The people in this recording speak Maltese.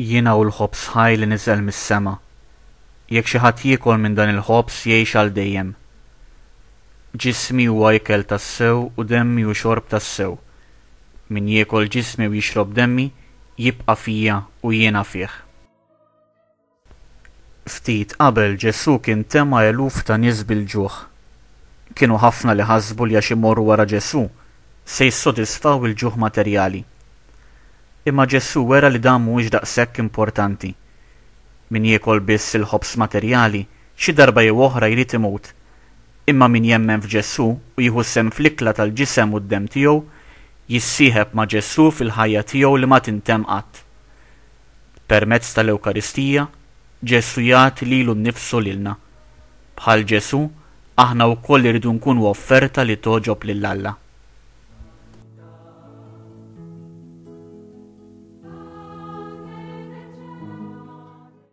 Jiena u l-ħobs ħaj li niżel mis-sema. Jekk xi ħadd jiekol minn dan il-ħobs jgħix għal dejjem. Ġismi huwa ikel tas-sew u demmi u xorb tas-sew. Min jiekol ġismi u jixrob demmi jibqa' fija u jiena fih. Ftit qabel Ġesu kien tema eluf ta' nies bil-ġuħ. Kienu ħafna li ħasbu li għax imorru wara Ġesu se jissodisfaw il-ġuħ materjali. Imma Ġesu wera li dan mhuwiex daqshekk importanti. Min jiekol biss il-ħobs materjali xi darba jew oħra jrid imut. Imma min jemmen f'Ġesu u jieħu sehem fl-ikla tal-ġisem u d-demm tiegħu jissieħeb ma' Ġesu fil-ħajja tiegħu li ma tintemm qatt. Permezz tal-Ewkaristija Ġesu jagħti lilu nnifsu lilna. Bħal Ġesu aħna wkoll irridu nkunu offerta li toġob lil Alla.